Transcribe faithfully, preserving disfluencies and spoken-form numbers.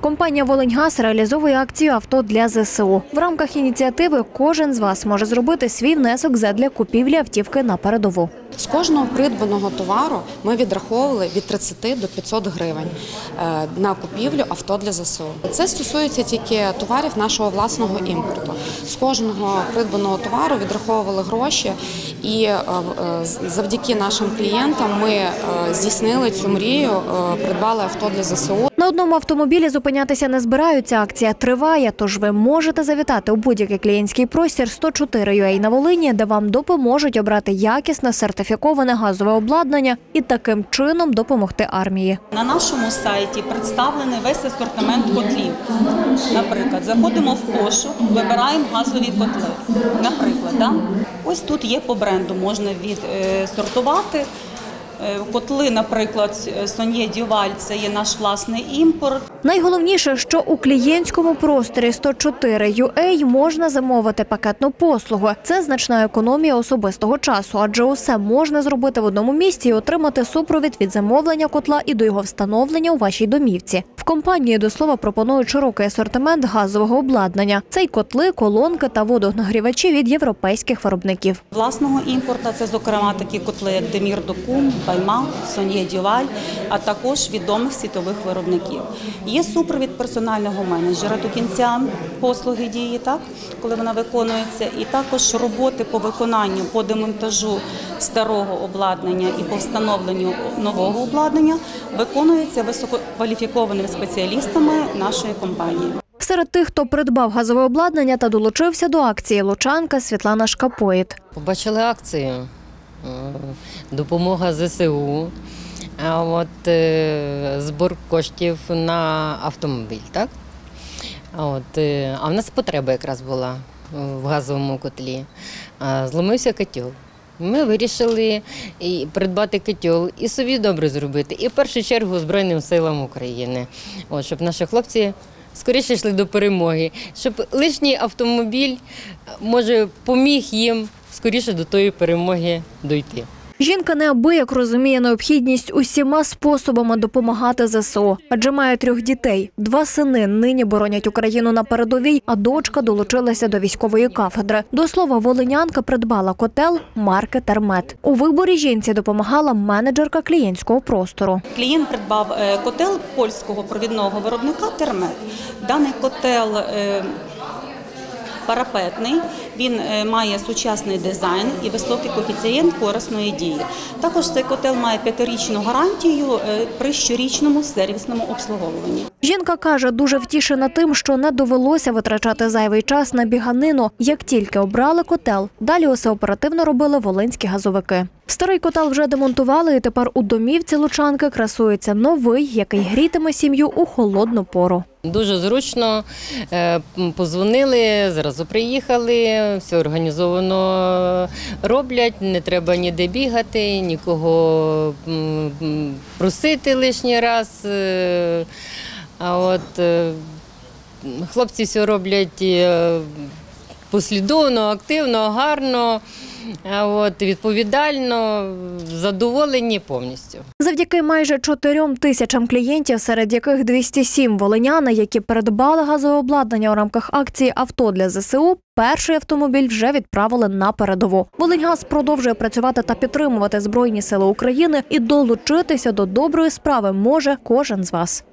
Компанія «Волиньгаз» реалізовує акцію «Авто для ЗСУ». В рамках ініціативи кожен з вас може зробити свій внесок задля купівлі автівки на передову. З кожного придбаного товару ми відраховували від тридцяти до п'ятсот гривень на купівлю авто для ЗСУ. Це стосується тільки товарів нашого власного імпорту. З кожного придбаного товару відраховували гроші, і завдяки нашим клієнтам ми здійснили цю мрію, придбали авто для ЗСУ. На одному автомобілі зупинятися не збираються. Акція триває, тож ви можете завітати у будь-який клієнтський простір сто чотири ю ей на Волині, де вам допоможуть обрати якісне сертифіковане газове обладнання і таким чином допомогти армії. На нашому сайті представлений весь асортимент котлів. Наприклад, заходимо в пошук, вибираємо газові котли. Наприклад, да? Ось тут є по бренду, можна відсортувати. Котли, наприклад, Сон'є Дюваль – це є наш власний імпорт. Найголовніше, що у клієнтському просторі сто чотири ю ей можна замовити пакетну послугу. Це значна економія особистого часу, адже усе можна зробити в одному місці і отримати супровід від замовлення котла і до його встановлення у вашій домівці. В компанії, до слова, пропонують широкий асортимент газового обладнання. Це й котли, колонки та водонагрівачі від європейських виробників. Власного імпорту – це, зокрема, такі котли, як Демір Докум, Байма, Сон'є Дюваль, а також відомих світових виробників. Є супровід персонального менеджера до кінця послуги дії, так, коли вона виконується, і також роботи по виконанню, по демонтажу старого обладнання і по встановленню нового обладнання виконується висококваліфікованими спеціалістами нашої компанії. Серед тих, хто придбав газове обладнання та долучився до акції, лучанка Світлана Шкапоїд. Побачили акцію «Допомога ЗСУ», а от е, збор коштів на автомобіль, так? А, от, е, а в нас потреба якраз була в газовому котлі. А, зламився котел. Ми вирішили і придбати котел і собі добре зробити, і в першу чергу Збройним силам України, от, щоб наші хлопці скоріше йшли до перемоги, щоб лишній автомобіль, може, поміг їм скоріше до тої перемоги дійти. Жінка неабияк розуміє необхідність усіма способами допомагати ЗСУ. Адже має трьох дітей. Два сини нині боронять Україну на передовій, а дочка долучилася до військової кафедри. До слова, волинянка придбала котел марки «Термет». У виборі жінці допомагала менеджерка клієнтського простору. Клієнт придбав котел польського провідного виробника «Термет». Даний котел парапетний, він має сучасний дизайн і високий коефіцієнт корисної дії. Також цей котел має п'ятирічну гарантію при щорічному сервісному обслуговуванні. Жінка каже, дуже втішена тим, що не довелося витрачати зайвий час на біганину. Як тільки обрали котел, далі усе оперативно робили волинські газовики. Старий котел вже демонтували, і тепер у домівці лучанки красується новий, який грітиме сім'ю у холодну пору. Дуже зручно, подзвонили, зразу приїхали, все організовано роблять, не треба ніде бігати, нікого просити лишній раз. А от хлопці все роблять послідовно, активно, гарно, от, відповідально, задоволені повністю. Завдяки майже чотирьом тисячам клієнтів, серед яких двісті сім волиняни, які передбали газове обладнання у рамках акції «Авто для ЗСУ», перший автомобіль вже відправили на передову. «Волиньгаз» продовжує працювати та підтримувати Збройні сили України, і долучитися до доброї справи може кожен з вас.